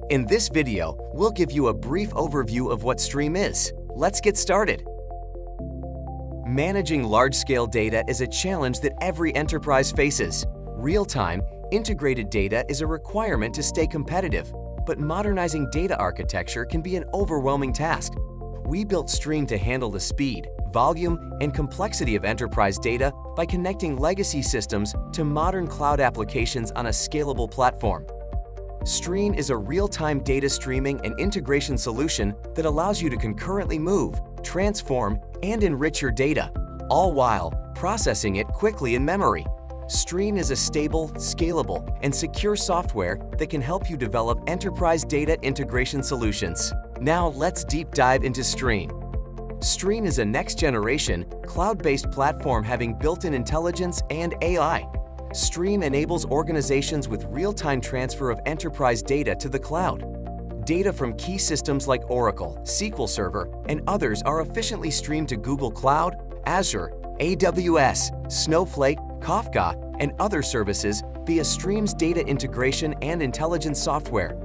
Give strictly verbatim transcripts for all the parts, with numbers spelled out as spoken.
In this video, we'll give you a brief overview of what Striim is. Let's get started. Managing large-scale data is a challenge that every enterprise faces. Real-time, integrated data is a requirement to stay competitive, but modernizing data architecture can be an overwhelming task. We built Striim to handle the speed, volume, and complexity of enterprise data by connecting legacy systems to modern cloud applications on a scalable platform. Striim is a real-time data streaming and integration solution that allows you to concurrently move, transform, and enrich your data, all while processing it quickly in memory. Striim is a stable, scalable, and secure software that can help you develop enterprise data integration solutions. Now let's deep dive into Striim. Striim is a next-generation, cloud-based platform having built-in intelligence and A I. Striim enables organizations with real-time transfer of enterprise data to the cloud. Data from key systems like Oracle, S Q L Server, and others are efficiently streamed to Google Cloud, Azure, A W S, Snowflake, Kafka, and other services via Striim's data integration and intelligence software.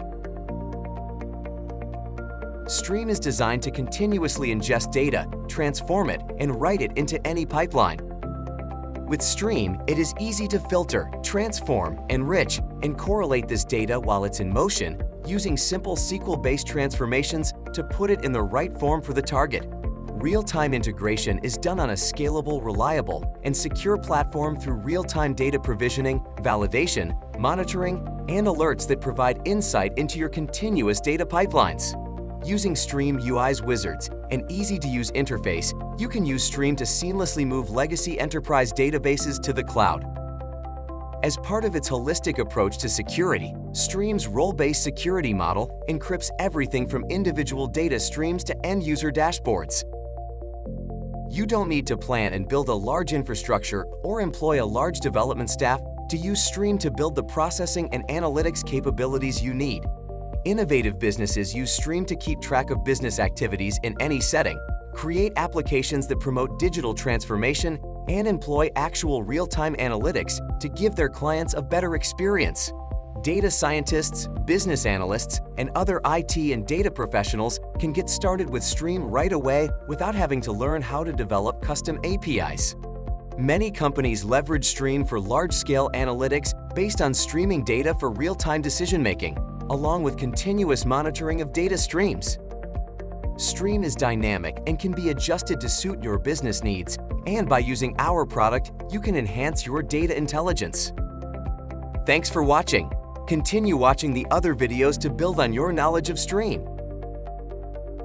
Striim is designed to continuously ingest data, transform it, and write it into any pipeline. With Striim, it is easy to filter, transform, enrich, and correlate this data while it's in motion, using simple S Q L-based transformations to put it in the right form for the target. Real-time integration is done on a scalable, reliable, and secure platform through real-time data provisioning, validation, monitoring, and alerts that provide insight into your continuous data pipelines. Using Striim U I's wizards, an easy-to-use interface, you can use Striim to seamlessly move legacy enterprise databases to the cloud. As part of its holistic approach to security, Striim's role-based security model encrypts everything from individual data streams to end-user dashboards. You don't need to plan and build a large infrastructure or employ a large development staff to use Striim to build the processing and analytics capabilities you need. Innovative businesses use Striim to keep track of business activities in any setting, create applications that promote digital transformation, and employ actual real-time analytics to give their clients a better experience. Data scientists, business analysts, and other I T and data professionals can get started with Striim right away without having to learn how to develop custom A P Is. Many companies leverage Striim for large-scale analytics based on streaming data for real-time decision-making, along with continuous monitoring of data streams. Striim is dynamic and can be adjusted to suit your business needs, and by using our product, you can enhance your data intelligence. Thanks for watching. Continue watching the other videos to build on your knowledge of Striim.